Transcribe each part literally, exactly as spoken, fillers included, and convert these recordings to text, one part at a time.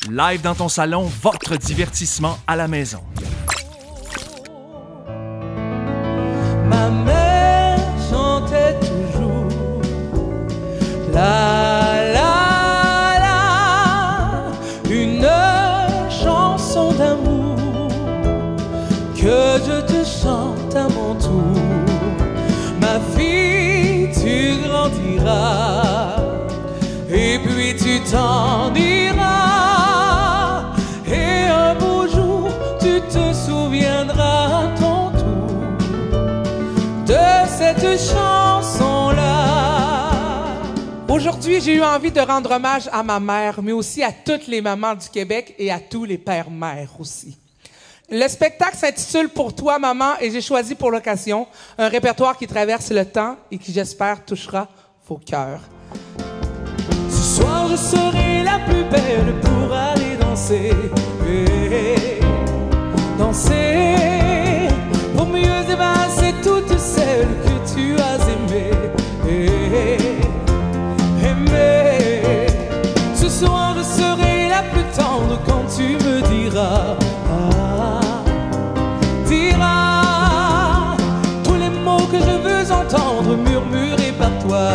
Live dans ton salon, votre divertissement à la maison. Ma mère chantait toujours la la la, une chanson d'amour que je te chante à mon tour. Ma fille, tu grandiras et puis tu t'en iras, et un beau jour tu te souviendras à ton tour de cette chanson-là. Aujourd'hui, j'ai eu envie de rendre hommage à ma mère, mais aussi à toutes les mamans du Québec et à tous les pères-mères aussi. Le spectacle s'intitule « Pour toi, maman » et j'ai choisi pour l'occasion un répertoire qui traverse le temps et qui, j'espère, touchera vos cœurs. Ce soir, je serai la plus belle pour aller danser, et danser, pour mieux évincer toutes celles que tu as aimées, et aimer. Ce soir, je serai la plus tendre quand tu me diras, ah, diras tous les mots que je veux entendre murmurés par toi.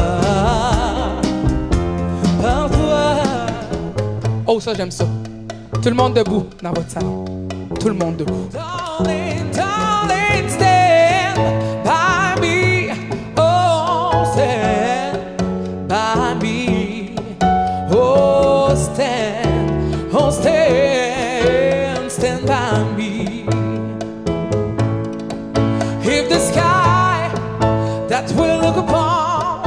Par toi. Oh, ça, j'aime ça. Tout le monde debout dans votre salon. Tout le monde debout. Darling, darling, stand by me. Oh, stand by me. Oh, stand, oh, stand, stand by me. If the sky that we look upon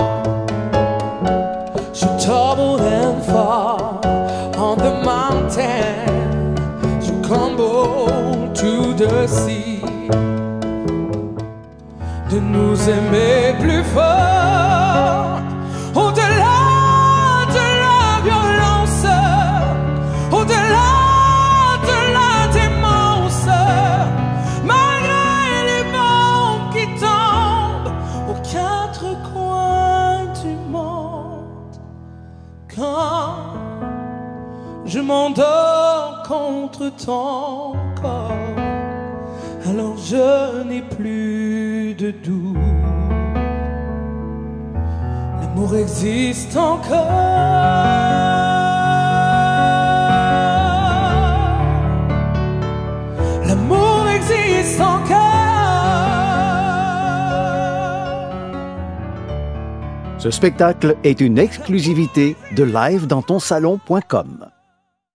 troubled and far on the mountain, you crumble to the sea, de nous aimer plus fort, au-delà de la violence, au-delà de la démence, malgré les bombes qui tombent aux quatre coins du monde. Quand je m'endors contre ton corps, alors je n'ai plus de doute. L'amour existe encore. L'amour existe encore. Ce spectacle est une exclusivité de live dans ton salon point com.